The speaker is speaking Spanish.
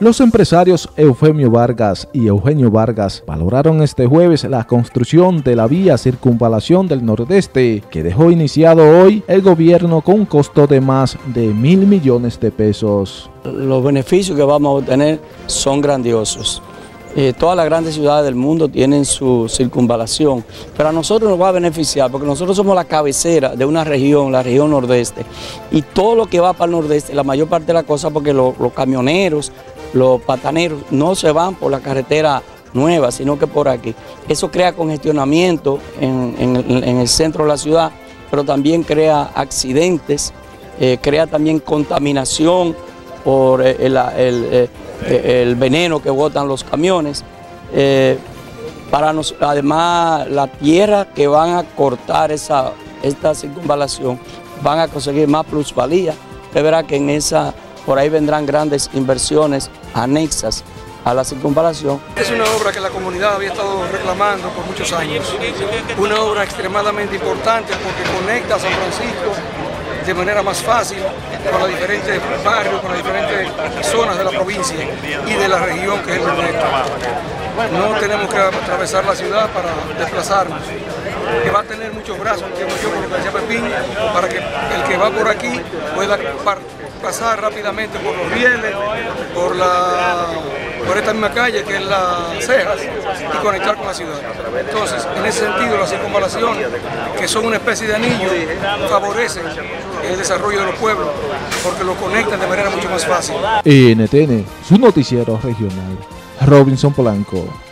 Los empresarios Eufemio Vargas y Eugenio Vargas valoraron este jueves la construcción de la vía Circunvalación del Nordeste, que dejó iniciado hoy el gobierno con un costo de más de 1.000 millones de pesos. Los beneficios que vamos a obtener son grandiosos. Todas las grandes ciudades del mundo tienen su circunvalación, pero a nosotros nos va a beneficiar porque nosotros somos la cabecera de una región, la región nordeste, y todo lo que va para el nordeste, la mayor parte de la cosa, porque los camioneros, los pataneros no se van por la carretera nueva, sino que por aquí. Eso crea congestionamiento en el centro de la ciudad, pero también crea accidentes, crea también contaminación por el veneno que botan los camiones. Además, la tierra que van a cortar esta circunvalación van a conseguir más plusvalía. Usted verá que por ahí vendrán grandes inversiones anexas a la circunvalación. Es una obra que la comunidad había estado reclamando por muchos años. Una obra extremadamente importante porque conecta a San Francisco de manera más fácil con los diferentes barrios, con las diferentes zonas de la provincia y de la región que es el Nordeste. No tenemos que atravesar la ciudad para desplazarnos, que va a tener muchos brazos, entiendo yo, por lo que decía Pepín, para que el que va por aquí pueda pasar rápidamente por los rieles, por esta misma calle que es Las Cejas y conectar con la ciudad. Entonces, en ese sentido, la circunvalación, que son una especie de anillo, favorecen el desarrollo de los pueblos porque lo conectan de manera mucho más fácil. NTN, su noticiero regional. Robinson Polanco.